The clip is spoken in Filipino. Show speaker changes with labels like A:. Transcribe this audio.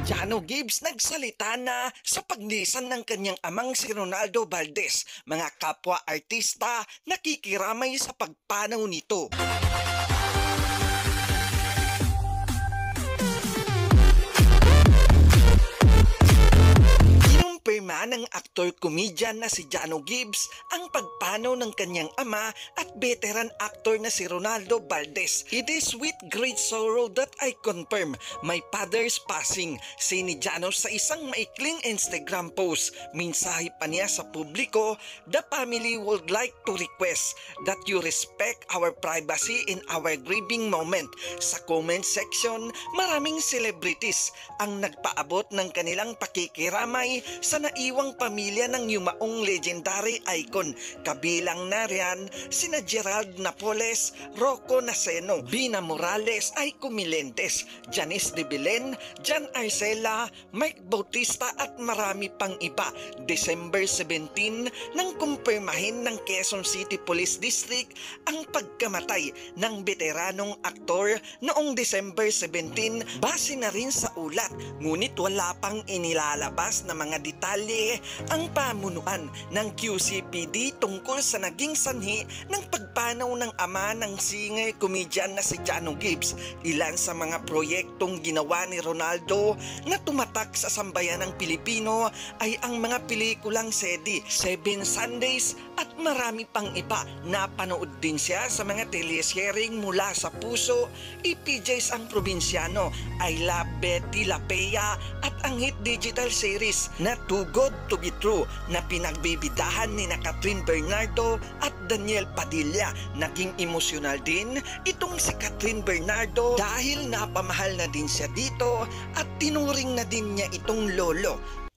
A: Jano Gibbs nagsalita na sa paglisan ng kanyang amang si Ronaldo Valdez. Mga kapwa-artista nakikiramay sa pagpanaw nito. Pirma ng aktor-komedyan na si Jano Gibbs ang pagpanaw ng kanyang ama at veteran actor na si Ronaldo Valdez. It is with great sorrow that I confirm my father's passing, say ni Jano sa isang maikling Instagram post. Mensahe pa niya sa publiko, the family would like to request that you respect our privacy in our grieving moment. Sa comment section, maraming celebrities ang nagpaabot ng kanilang pakikiramay sa naiwang pamilya ng yumaong legendary icon. Kabilang na riyan sina Gerald Napoles, Rocco Naceno, Bina Morales, Aiko Milentes, Janice de Belen, Jan Arcela, Mike Bautista at marami pang iba. December 17 nang kumpirmahin ng Quezon City Police District ang pagkamatay ng veteranong aktor noong December 17 base na rin sa ulat, ngunit wala pang inilalabas na mga detalye ang pamunuan ng QCPD tungkol sa naging sanhi ng pagpanaw ng ama ng singer-komedyan na si Jano Gibbs. Ilan sa mga proyektong ginawa ni Ronaldo na tumatak sa sambayan ng Pilipino ay ang mga pelikulang Sedi, Seven Sundays at marami pang iba. Napanood din siya sa mga telesharing mula sa Puso, EPJs ang Probinsyano, I Love Betty Lapea at ang hit digital series na Too Good to Be True na pinagbibidahan ni Catherine Bernardo at Daniel Padilla. Naging emosyonal din itong si Catherine Bernardo dahil napamahal na din siya dito at tinuring na din niya itong lolo.